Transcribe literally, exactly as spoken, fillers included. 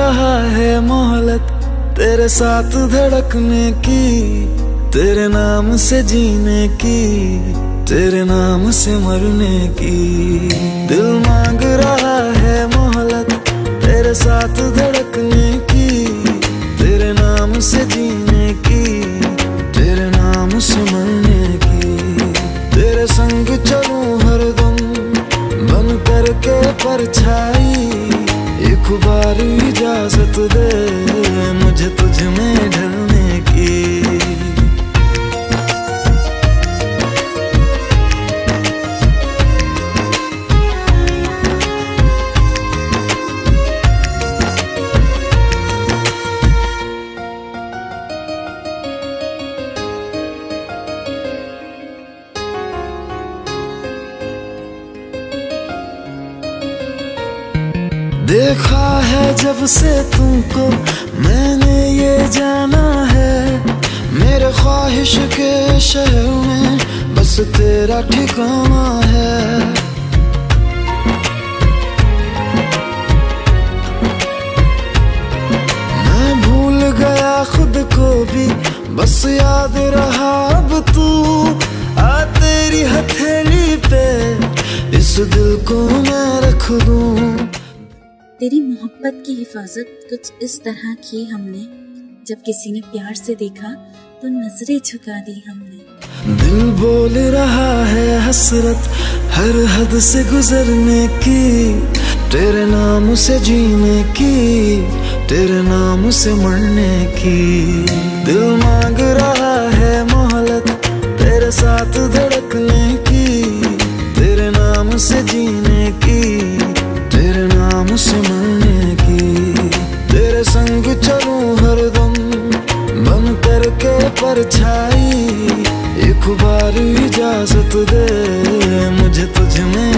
रहा है मोहलत तेरे साथ धड़कने की, तेरे नाम से जीने की, तेरे नाम से मरने की। दिल मांग रहा है मोहलत तेरे साथ धड़कने की, तेरे नाम से जीने की, तेरे नाम से मरने की। तेरे संग चलूं हरदम बन करके परछाई, एक बार इजाजत दे मुझे तुझ में ढलने की। देखा है जब से तुमको मैंने ये जाना है, मेरे ख्वाहिश के शहर में बस तेरा ठिकाना है। मैं भूल गया खुद को भी बस याद रहा अब तू, आ तेरी हथेली पे इस दिल को मैं रख दूं। तेरी मोहब्बत की हिफाजत कुछ इस तरह की हमने, जब किसी ने प्यार से देखा तो नजरें झुका दी हमने। दिल बोल रहा है हसरत हर हद से गुजरने की, तेरे नाम से जीने की, तेरे नाम से मरने की। दिल मांग रहा है मोहलत तेरे साथ धड़कने की, तेरे नाम से जीने की, तेरे नाम से मरने की। तेरे संग चलूं हरदम बन करके परछाई, एक बार इजाजत दे मुझे तुझ में